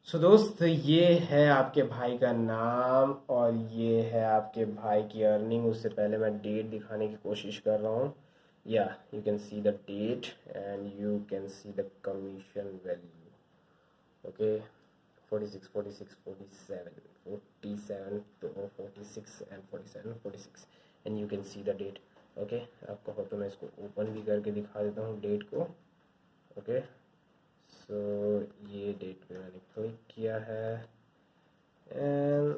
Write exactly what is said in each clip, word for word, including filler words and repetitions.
सो so, दोस्त ये है आपके भाई का नाम और ये है आपके भाई की अर्निंग। उससे पहले मैं डेट दिखाने की कोशिश कर रहा हूँ। Yeah you can see the date and you can see the commission value. Okay, forty six forty six forty seven forty seven forty six and forty seven forty six and you can see the date. Okay, आपको हो तो मैं इसको open भी करके दिखा देता हूँ डेट को। ओके, सो so, ये डेट पे मैंने क्लिक किया है and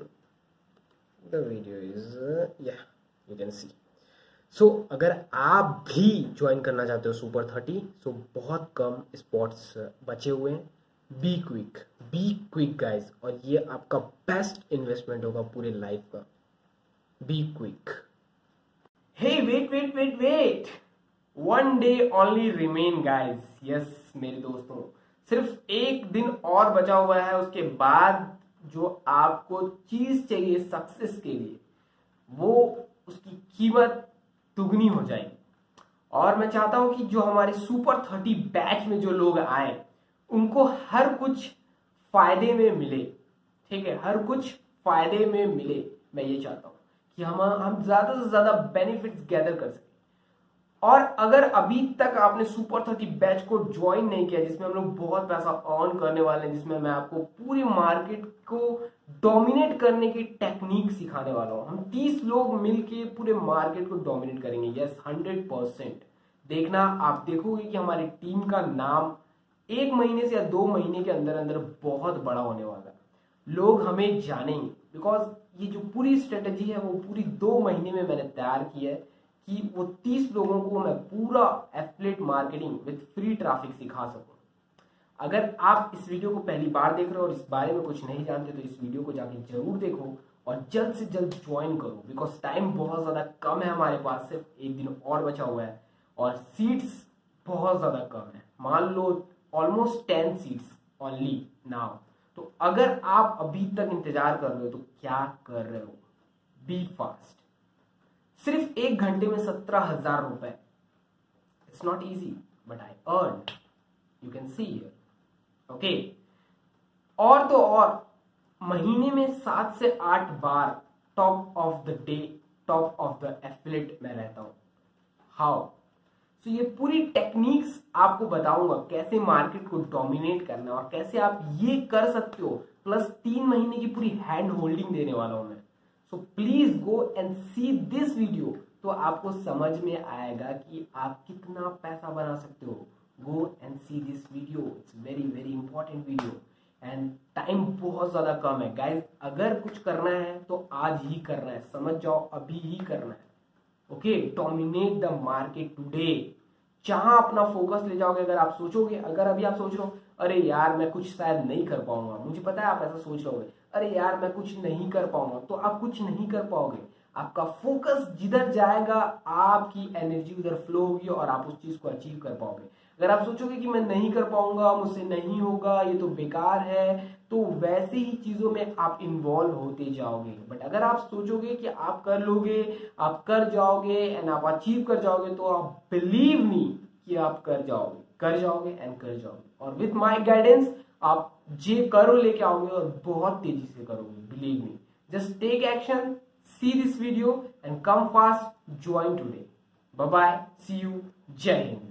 the video is yeah you can see. So अगर आप भी ज्वाइन करना चाहते हो सुपर थर्टी, सो बहुत कम स्पॉट्स बचे हुए हैं। Be quick, be quick guys, और ये आपका बेस्ट इन्वेस्टमेंट होगा पूरे लाइफ का। Be quick. Hey wait wait wait wait, one day only remain guys. Yes मेरे दोस्तों, सिर्फ एक दिन और बचा हुआ है। उसके बाद जो आपको चीज चाहिए सक्सेस के लिए, वो उसकी कीमत दुगनी हो जाएगी। और मैं चाहता हूं कि जो हमारे सुपर थर्टी बैच में जो लोग आए, उनको हर कुछ फायदे में मिले। ठीक है, हर कुछ फायदे में मिले। मैं ये चाहता हूं कि हम हम ज्यादा से ज्यादा बेनिफिट्स गैदर कर सकें। और अगर अभी तक आपने सुपर थर्टी बैच को ज्वाइन नहीं किया, जिसमें हम लोग बहुत पैसा अर्न करने वाले हैं, जिसमें मैं आपको पूरी मार्केट को डोमिनेट करने की टेक्निक सिखाने वाला हूं। हम तीस लोग मिलके पूरे मार्केट को डोमिनेट करेंगे। Yes, hundred percent. देखना, आप देखोगे कि हमारी टीम का नाम एक महीने से या दो महीने के अंदर अंदर बहुत बड़ा होने वाला है। लोग हमें जानेंगे, बिकॉज ये जो पूरी स्ट्रेटेजी है वो पूरी दो महीने में मैंने तैयार की है कि वो तीस लोगों को मैं पूरा affiliate marketing with free traffic सिखा सकूं। अगर आप इस वीडियो को पहली बार देख रहे हो और इस बारे में कुछ नहीं जानते, तो इस वीडियो को जाके जरूर देखो और जल्द से जल्द ज्वाइन करो, बिकॉज टाइम बहुत ज्यादा कम है हमारे पास। सिर्फ एक दिन और बचा हुआ है और सीट्स बहुत ज्यादा कम है। मान लो almost ten seats only now. तो अगर आप अभी तक इंतजार कर रहे हो तो क्या कर रहे हो? Be fast. सिर्फ एक घंटे में सत्रह हजार रुपए। It's not easy but I earn, you can see here. Okay, और तो और महीने में सात से आठ बार top of the day, top of the affiliate में रहता हूं। हाउ? सो ये पूरी टेक्निक्स आपको बताऊंगा, कैसे मार्केट को डोमिनेट करना और कैसे आप ये कर सकते हो। प्लस तीन महीने की पूरी हैंड होल्डिंग देने वाला हूं मैं। So please go and see this video, तो आपको समझ में आएगा कि आप कितना पैसा बना सकते हो। Go and see this video, it's very very important video and time बहुत ज्यादा कम है गाइज। अगर कुछ करना है तो आज ही करना है, समझ जाओ, अभी ही करना है। Okay, dominate the market today. जहां अपना फोकस ले जाओगे, अगर आप सोचोगे, अगर अभी आप सोच रहे हो अरे यार मैं कुछ शायद नहीं कर पाऊंगा, मुझे पता है आप ऐसा सोच रहे होगे, अरे यार मैं कुछ नहीं कर पाऊंगा, तो आप कुछ नहीं कर पाओगे। आपका फोकस जिधर जाएगा, आपकी एनर्जी उधर फ्लो होगी और आप उस चीज को अचीव कर पाओगे। अगर आप सोचोगे कि मैं नहीं कर पाऊंगा, मुझसे नहीं होगा, ये तो बेकार है, तो वैसे ही चीजों में आप इन्वॉल्व होते जाओगे। बट अगर आप सोचोगे कि आप कर लोगे, आप कर जाओगे एंड आप अचीव कर जाओगे, तो आप बिलीव मी कि आप कर जाओगे, कर जाओगे एंड कर जाओगे। और विथ माई गाइडेंस आप जे करो लेके आओगे और बहुत तेजी से करोगे, believe me. Just take action, see this video and come fast, join today. Bye bye, see you, जय हिंद।